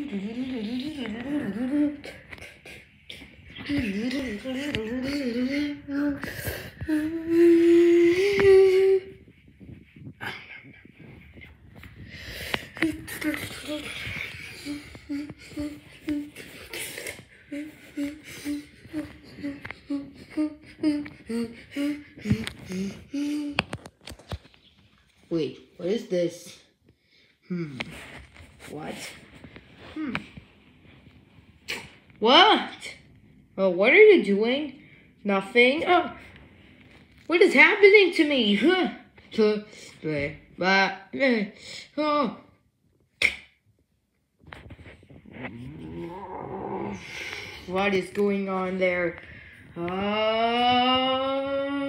Wait, what is this? What? What? Oh, what are you doing? Nothing. Oh, what is happening to me? Oh. What is going on there?